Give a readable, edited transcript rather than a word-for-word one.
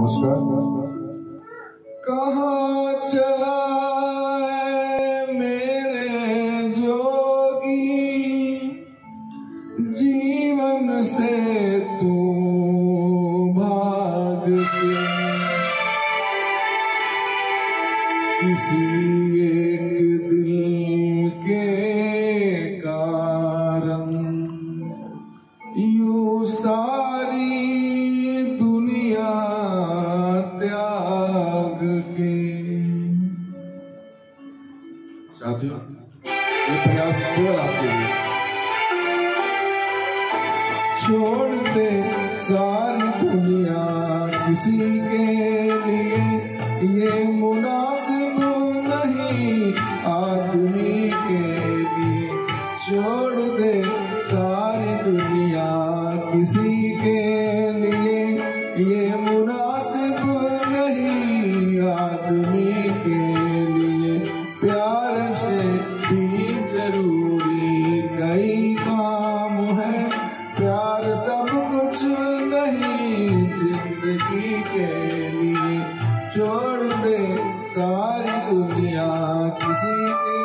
नमस्कार। कहाँ चला है मेरे जोगी, जीवन से तू भाग के। किसी एक दिल के कारण यूं सारी दुनिया त्याग के। साथियों, ये प्रयास केवल आपके लिए। छोड़ दे सारी दुनिया किसी के लिए, ये मुनासिब नहीं आदमी के लिए। छोड़ दे सारी दुनिया किसी के लिए, ये मुनासिब नहीं आदमी के लिए। प्यार से भी जरूरी कई काम है, प्यार सब कुछ नहीं जिंदगी के लिए। छोड़ दे सारी दुनिया किसी के